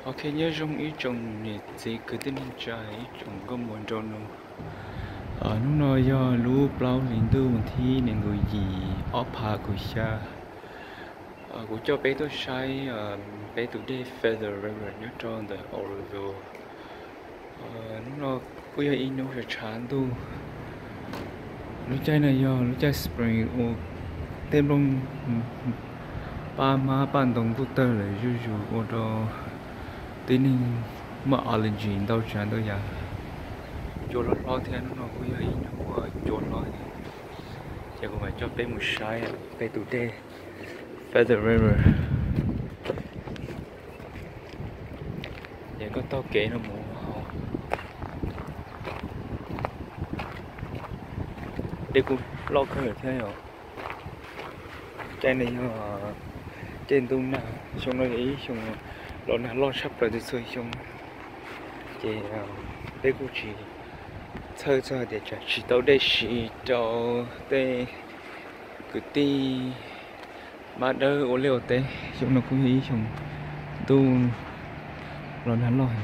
Ok nhớ trong ý trong này chỉ cứ tin trái trong có muốn trong nó nó nói do lũ bao liền tư một thi nên người gì ốp hạ của cha của cho bé tôi sai bé tôi đi feather river nhớ trong the Oroville nó bây giờ in nó sẽ chán tu lúc trái này do lúc trái spring ô tên luôn ba má ban đồng bút tơ lại rủ ô đó tin mà allergy đâu chán đâu ya chỗ lo thế nó cũng vậy nó chỗ lo giờ cũng phải cho bé một sai bé tụi đê Feather River giờ có tao kể nó mù đây cũng lo cái được thế rồi trên này trên tung nào xong nó ý xong lo sắp rồi thì xui xong thì đây cũng chỉ chơi để chỉ tao đây chỉ cho đây cứ đi mà đỡ ô liều té xong nó cũng ý xong tu rồi hắn lòi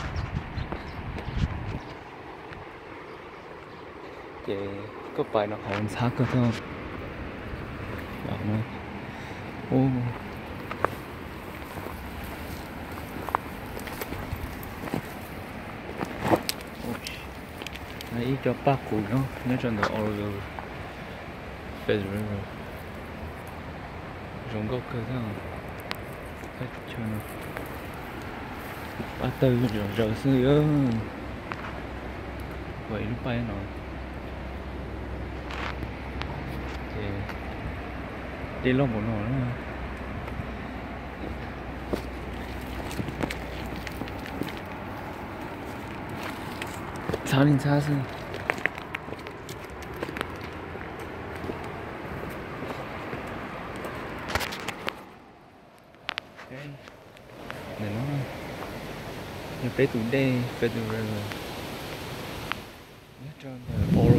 thì có phải nó hồn xác cơ thôi đó nữa ô nãy cho ba cụ nó trong đó Oregon Federal giống gốc cơ thôi cách cho nó ba tư rồi xưa ơ vậy lúc bay nó thì đi lông của nó nữa sao nên xa xưa này nó như bé tụi đê Federal nhất trơn